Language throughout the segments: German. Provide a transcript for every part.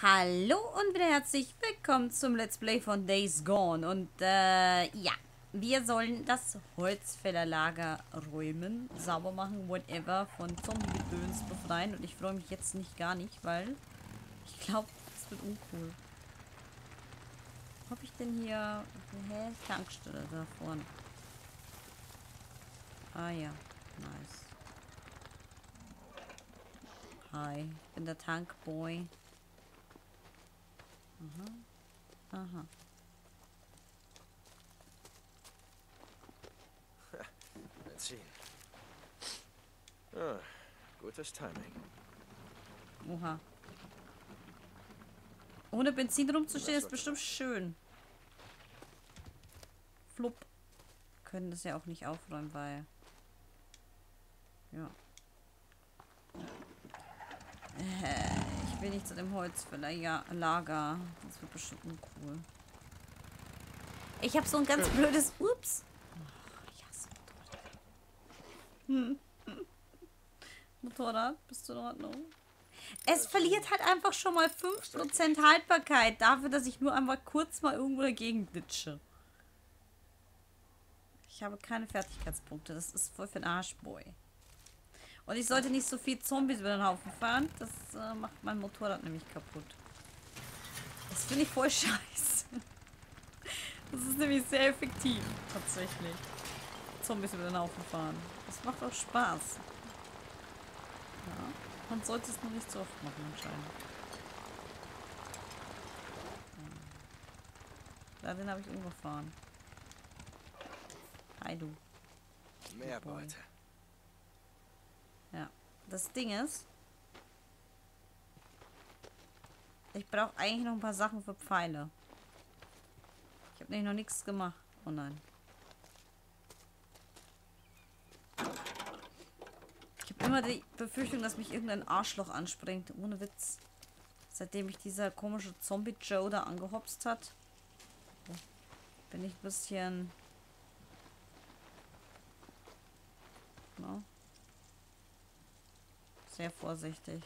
Hallo und wieder herzlich willkommen zum Let's Play von Days Gone. Und ja, wir sollen das Holzfällerlager räumen, sauber machen, whatever, von Zombie-Gedöns befreien. Und ich freue mich jetzt nicht gar nicht, weil ich glaube, das wird uncool. Wo hab ich denn hier... Hä? Tankstelle da vorne. Ah ja, nice. Hi, ich bin der Tankboy. Aha. Aha. Benzin. Ah, gutes Timing. Oha. Ohne Benzin rumzustehen Das ist bestimmt schön. Flupp. Können das ja auch nicht aufräumen, weil... Ja. Ich will nicht zu dem Holzfäller. Ja, Lager. Das wird bestimmt uncool. Ich habe so ein ganz blödes... Ups. Oh, ich hasse Motorrad. Motorrad, bist du in Ordnung? Es verliert halt einfach schon mal 5% Haltbarkeit dafür, dass ich nur einmal kurz mal irgendwo dagegen glitsche. Ich habe keine Fertigkeitspunkte. Das ist voll für den Arschboy. Und ich sollte nicht so viel Zombies über den Haufen fahren. Das macht mein Motorrad nämlich kaputt. Das finde ich voll scheiße. Das ist nämlich sehr effektiv, tatsächlich. Zombies über den Haufen fahren. Das macht auch Spaß. Ja, man sollte es nur nicht so oft machen, anscheinend. Ja, den habe ich umgefahren. Hi, du. Mehr Beute. Ja. Das Ding ist, ich brauche eigentlich noch ein paar Sachen für Pfeile. Ich habe nämlich noch nichts gemacht. Oh nein. Ich habe immer die Befürchtung, dass mich irgendein Arschloch anspringt. Ohne Witz. Seitdem mich dieser komische Zombie Joe da angehopst hat, bin ich ein bisschen... No, sehr vorsichtig.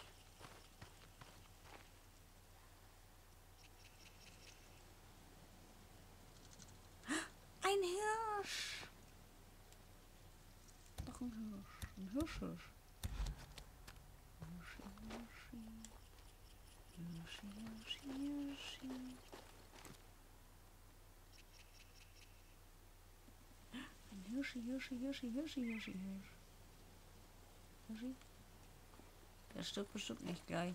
Ein Hirsch! Doch ein Hirsch. Ein Hirsch. Hirschi. Ein Hirschi. Der stirbt bestimmt nicht gleich.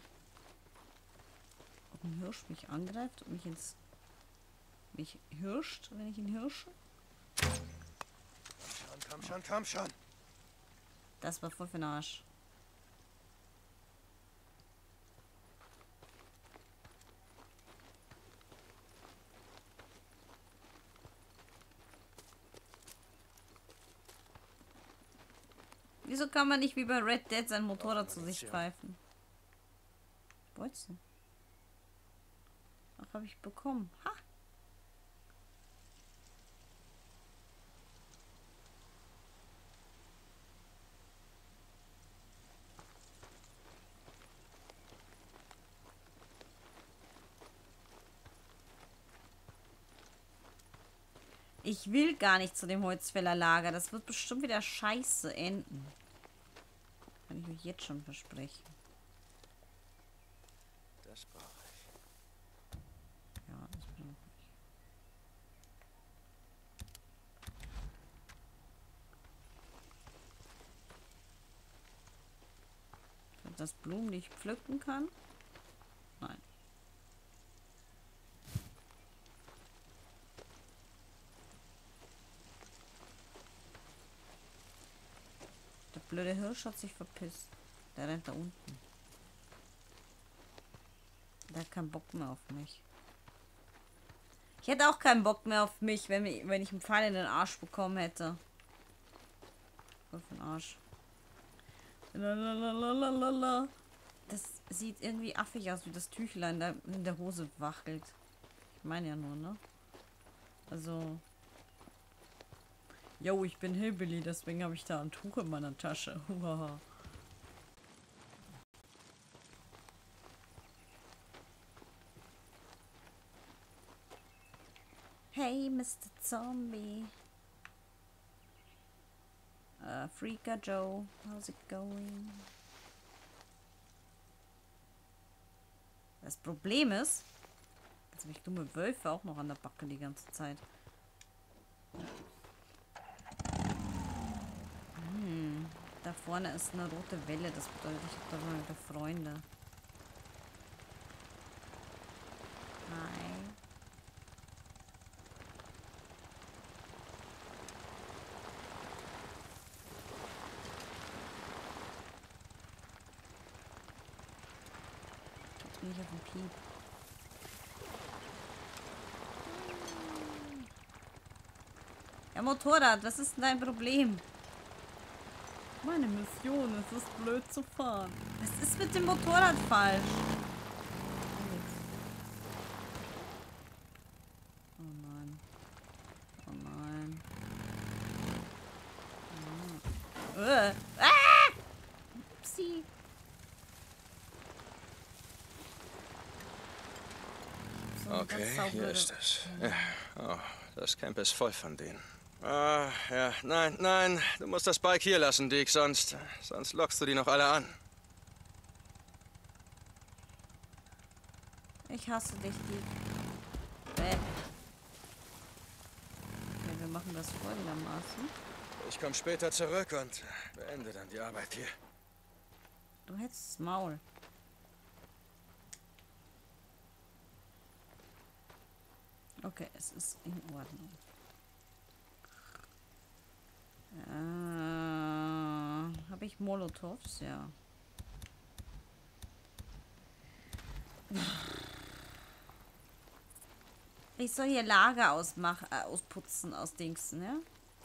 Ob ein Hirsch mich angreift und mich hirscht, wenn ich ihn hirsche? Komm schon. Das war voll für den Arsch. Wieso kann man nicht wie bei Red Dead sein Motorrad zu sich pfeifen? Was denn? Ach, habe ich bekommen. Ha! Ich will gar nicht zu dem Holzfällerlager. Das wird bestimmt wieder scheiße enden. Kann ich euch jetzt schon versprechen. Das brauche ich. Ja, das brauche ich. Sind das Blumen, die ich pflücken kann? Nein. Der blöde Hirsch hat sich verpisst. Der rennt da unten. Der hat keinen Bock mehr auf mich. Ich hätte auch keinen Bock mehr auf mich, wenn ich einen Pfeil in den Arsch bekommen hätte. Voll für den Arsch. Lalalala. Das sieht irgendwie affig aus, wie das Tüchlein da in der Hose wackelt. Ich meine ja nur, ne? Also... Jo, ich bin Hillbilly, deswegen habe ich da ein Tuch in meiner Tasche. Hey, Mr. Zombie. Freaker Joe, how's it going? Das Problem ist, jetzt habe ich dumme Wölfe auch noch an der Backe die ganze Zeit. Da vorne ist eine rote Welle, das bedeutet, ich habe da mal wieder Freunde. Hi. Jetzt bin ich auf dem Piep. Ja, Motorrad, was ist denn dein Problem? Meine Mission ist es, blöd zu fahren. Was ist mit dem Motorrad falsch? Oh nein. Oh nein. Upsi. So eine ganz Okay, hier saublöde- ist es. Ja. Oh, das Camp ist voll von denen. Ah, ja. Nein, nein. Du musst das Bike hier lassen, Dick, sonst lockst du die noch alle an. Ich hasse dich, Dick. Okay, wir machen das folgendermaßen. Ich komme später zurück und beende dann die Arbeit hier. Du hättest das Maul. Okay, es ist in Ordnung. Habe ich Molotovs? Ja. Ich soll hier Lager ausputzen aus Dingsen, ja?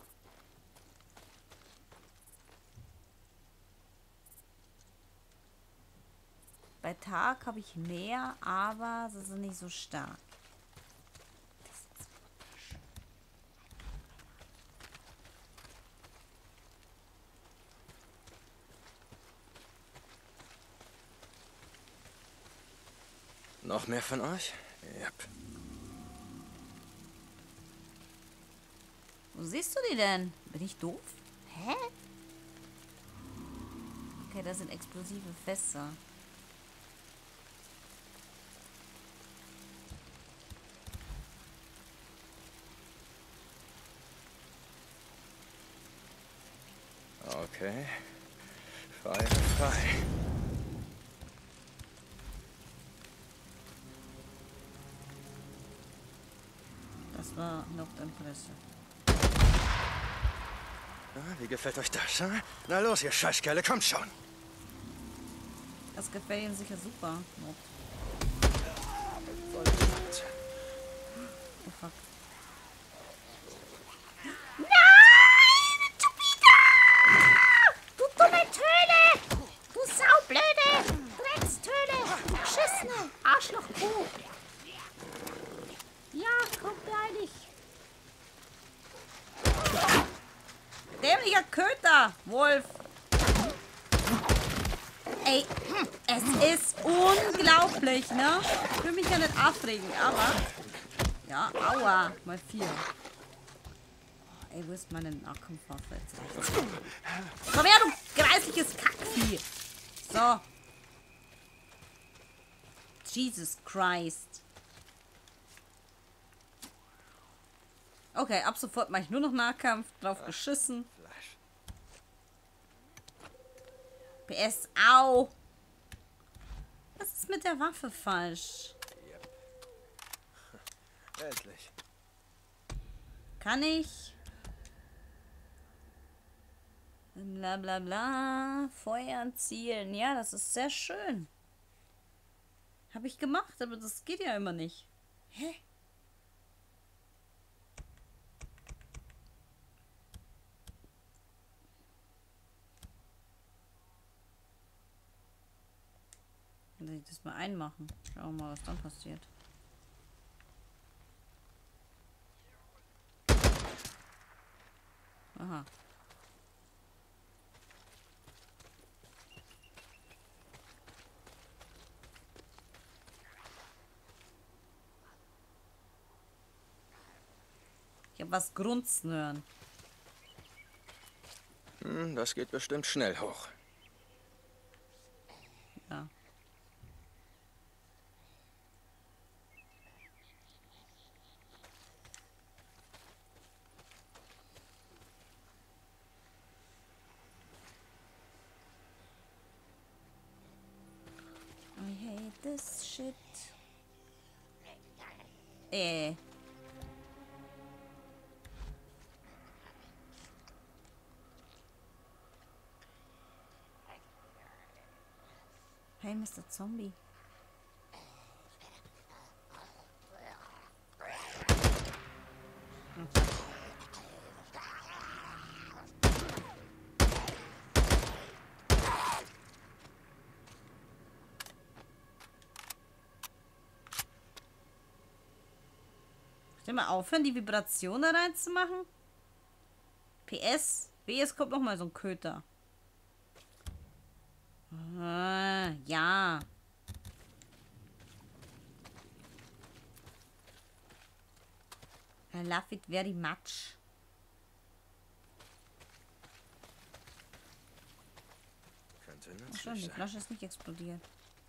Bei Tag habe ich mehr, aber sie sind nicht so stark. Das ist wunderschön. Noch mehr von euch? Yep. Wo siehst du die denn? Bin ich doof? Hä? Okay, das sind explosive Fässer. Okay. Frei, frei. Das war noch Interesse. Wie gefällt euch das, hm? Na los, ihr Scheißkerle, kommt schon. Das gefällt ihm sicher super. Not. Oh fuck. Nein! Du dumme Töle! Du saublöde Dreckstöle! Beschissene Arschlochkuh! Ja, komm beeil dich! Dämlicher Köter, Wolf! Ey, es ist unglaublich, ne? Ich will mich ja nicht aufregen, aber... Ja, aua, mal 4. Ey, wo ist meine Nahkampfwaffe jetzt? Komm her, du greisliches Kackvieh! So. Jesus Christ. Okay, ab sofort mache ich nur noch Nahkampf. Drauf geschissen. PS, au! Was ist mit der Waffe falsch? Endlich. Kann ich? Bla bla bla. Feuern, zielen. Ja, das ist sehr schön. Habe ich gemacht, aber das geht ja immer nicht. Hä? Muss ich das mal einmachen? Schauen wir mal, was dann passiert. Aha. Ich habe was grunzen hören. Das geht bestimmt schnell hoch. Ja. I hate this shit. Hey, Mr. Zombie. Soll mal aufhören, die Vibration da reinzumachen? PS, es kommt noch mal so ein Köter. Ja. I love it very much. Könnte Ach nützlich schon, die sein. Flasche ist nicht explodiert.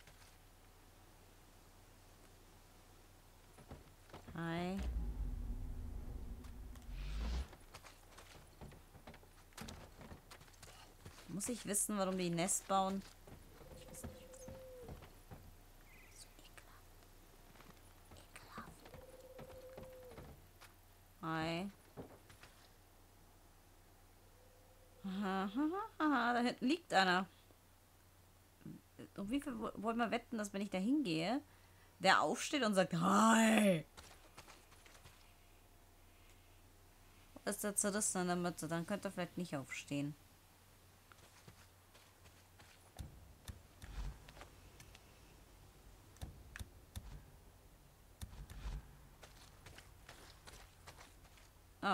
Hi. Muss ich wissen, warum die ein Nest bauen? Ich weiß nicht. So ekelhaft. Ekelhaft. Hi. Aha, da hinten liegt einer. Um wie viel wollen wir wetten, dass wenn ich da hingehe, der aufsteht und sagt, hi. Ist der zerrissen an der Mütze, dann könnte er vielleicht nicht aufstehen. Oh.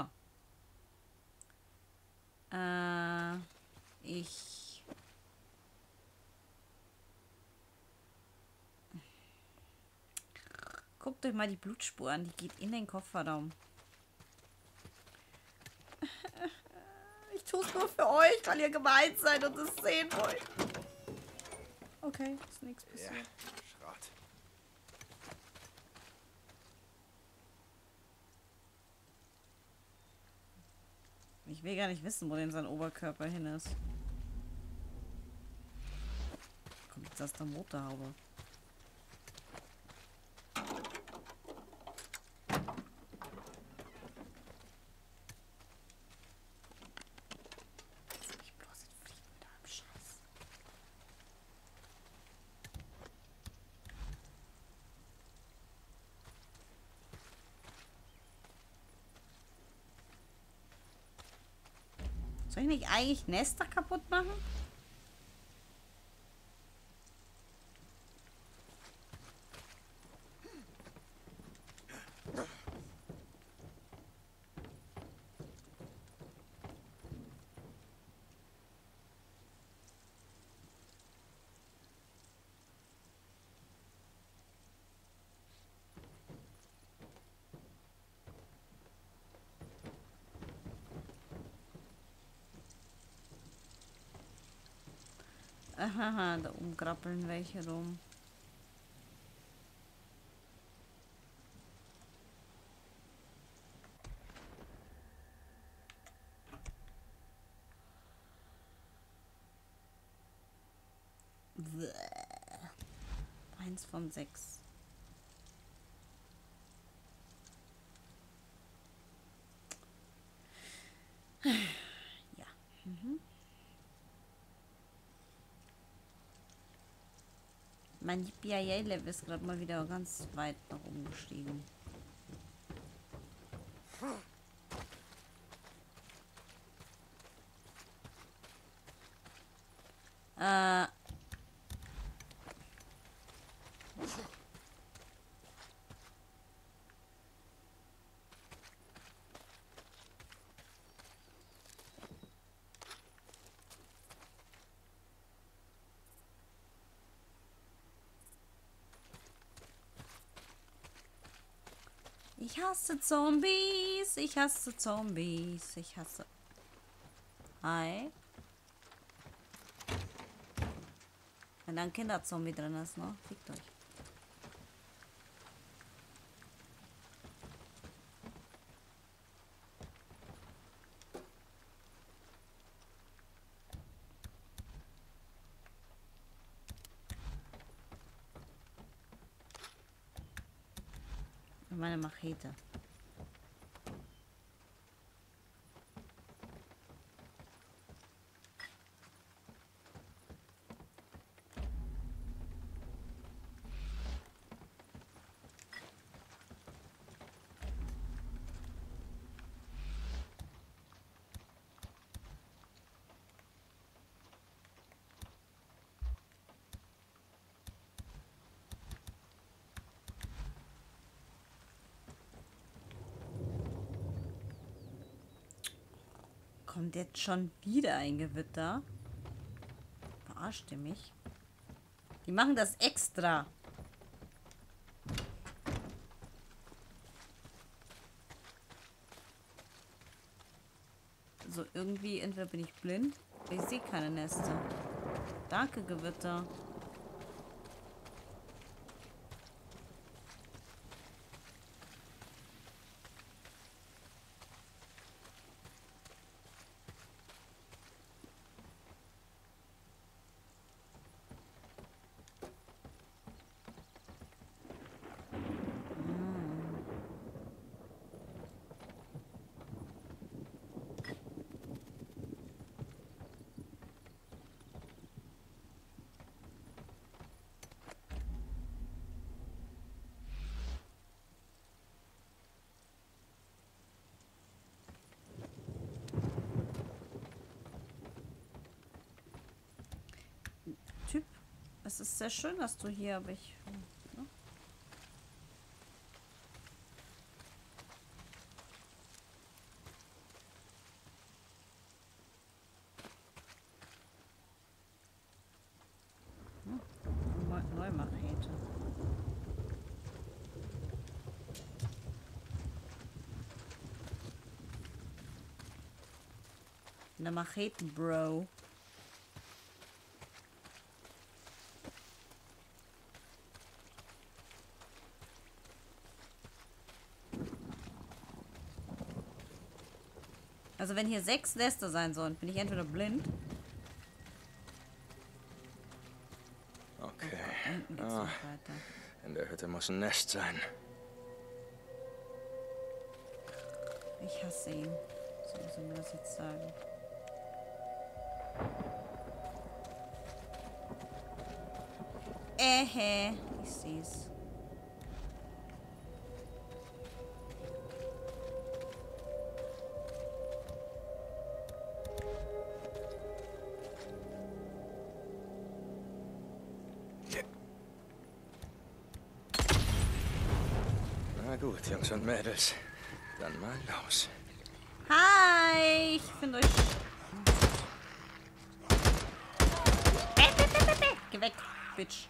Ich... Guckt euch mal die Blutspur an, die geht in den Kofferraum. Ich tue es nur für euch, weil ihr gemeint seid und es sehen wollt. Okay, ist nichts passiert. Ja, Schrott. Ich will gar nicht wissen, wo denn sein Oberkörper hin ist. Kommt jetzt aus der Motorhaube. Lass mich bloß in Frieden mit eurem Scheiß. Soll ich nicht eigentlich Nester kaputt machen? Aha, da oben krabbeln welche rum. Bäh. 1 von 6. Ja. Mein PIA-Level ist gerade mal wieder ganz weit nach oben gestiegen. Ich hasse Zombies. Ich hasse Zombies. Ich hasse... Hi. Wenn da ein Kinderzombie drin ist, ne? Fickt euch. Meine Machete. Kommt jetzt schon wieder ein Gewitter? Verarscht ihr mich? Die machen das extra. Also irgendwie, entweder bin ich blind, ich sehe keine Nester. Danke, Gewitter. Typ, es ist sehr schön, dass du hier, aber ich... Ne? Neue Machete. Eine Machete, Bro. Also wenn hier 6 Nester sein sollen, bin ich entweder blind. Okay. Oh, unten geht's noch weiter. In der Hütte muss ein Nest sein. Ich hasse ihn. So muss ich mir das jetzt sagen. Ich seh's. Na gut, Jungs und Mädels. Dann mal los. Hi, ich finde euch... Geh weg, Bitch.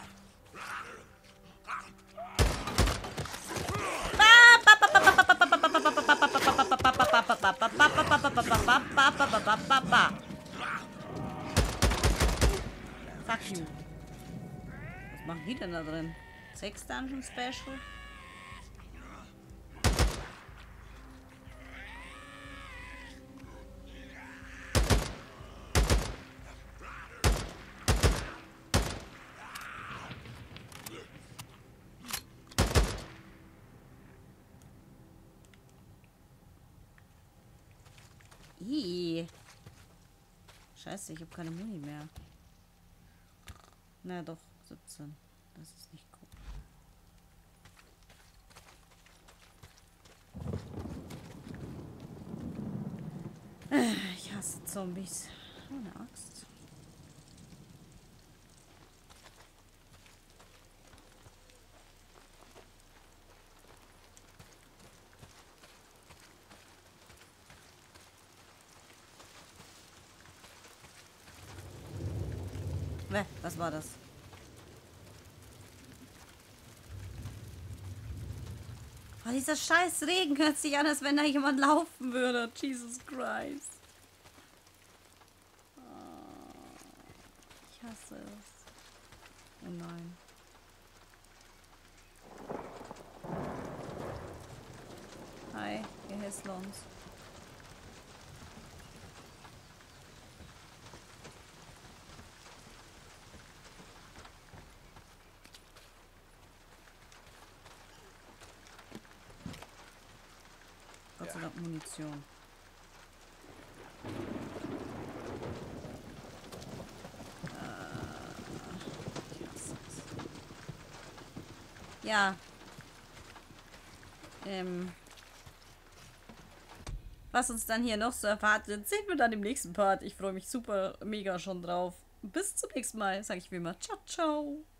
Fuck you. Was machen die denn da drin? 6 Dungeon Special? Scheiße, ich habe keine Muni mehr. Na doch, 17. Das ist nicht cool. Ich hasse Zombies. Oh, eine Axt. Was war das? Oh, dieser scheiß Regen hört sich an, als wenn da jemand laufen würde. Jesus Christ. Oh, ich hasse es. Oh nein. Hi, ihr Häslons. Gott sei Dank Munition. Ja. Was uns dann hier noch so erwartet, sehen wir dann im nächsten Part. Ich freue mich super mega schon drauf. Bis zum nächsten Mal, sage ich wie immer. Ciao, ciao.